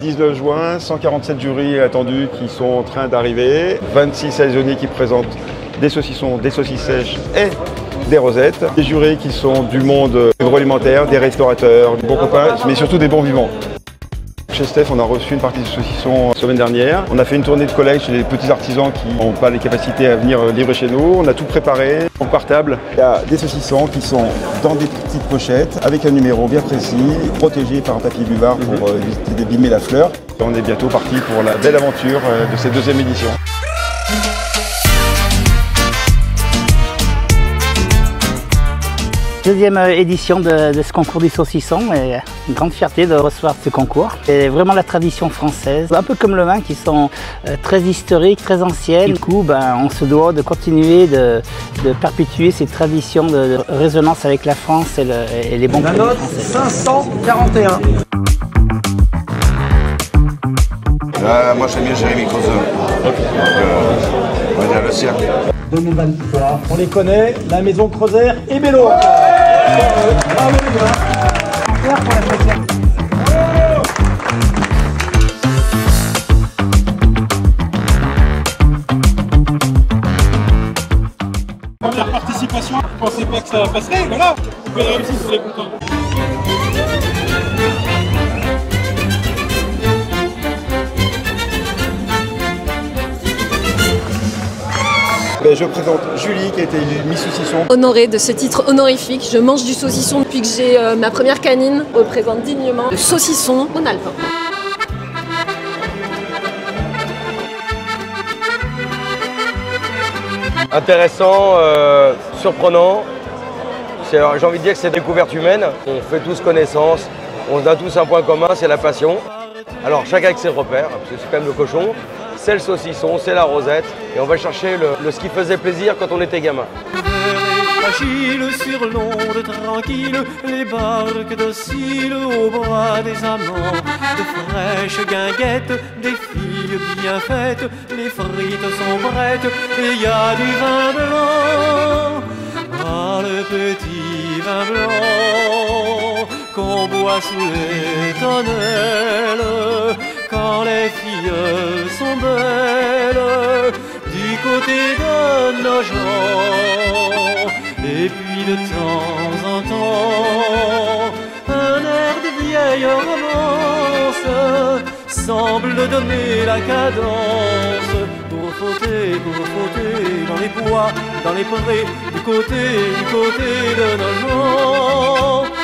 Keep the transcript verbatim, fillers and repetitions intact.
dix-neuf juin, cent quarante-sept jurys attendus qui sont en train d'arriver, vingt-six saisonniers qui présentent des saucissons, des saucisses sèches et des rosettes. Des jurys qui sont du monde agroalimentaire, des restaurateurs, des bons copains, mais surtout des bons vivants. Chez Steph, on a reçu une partie de saucissons la semaine dernière. On a fait une tournée de collecte chez les petits artisans qui n'ont pas les capacités à venir livrer chez nous. On a tout préparé en portable. Il y a des saucissons qui sont dans des petites pochettes avec un numéro bien précis, protégé par un papier buvard pour euh, éviter d'abîmer la fleur. Et on est bientôt parti pour la belle aventure euh, de cette deuxième édition. Deuxième édition de, de ce concours du saucisson et une grande fierté de recevoir ce concours. C'est vraiment la tradition française, un peu comme le vin, qui sont très historiques, très anciennes. Du coup, ben, on se doit de continuer de, de perpétuer ces traditions de, de résonance avec la France et, le, et les bons produits français. La note cinq cent quarante et un. Euh, moi j'aime bien Jérémy Creuseux. Donc, euh, on va dire le cirque. deux mille vingt-trois. On les connaît, la maison Creuser et Bello. Bravo les gars. Faire pour la fête. Première participation, je pensais pas que ça passerait, voilà. Vous pouvez réussir si vous êtes contents. Je présente Julie qui a été élue Miss Saucisson. Honorée de ce titre honorifique, je mange du saucisson depuis que j'ai euh, ma première canine, représente dignement le saucisson en alpin. Intéressant, euh, surprenant. J'ai envie de dire que c'est une découverte humaine. On fait tous connaissance, on a tous un point commun, c'est la passion. Alors chacun avec ses repères, parce que c'est quand même le cochon. C'est le saucisson, c'est la rosette, et on va chercher le, le ce qui faisait plaisir quand on était gamin. Fragile sur l'onde tranquille, les barques dociles au bras des amants, de fraîches guinguettes, des filles bien faites, les frites sont prêtes, et y a du vin blanc, ah le petit vin blanc, qu'on boit sous les tonnelles, quand les filles sont belles, du côté de nos gens. Et puis de temps en temps, un air de vieille romance semble donner la cadence pour fauter, pour fauter dans les bois, dans les prés, du côté, du côté de nos gens.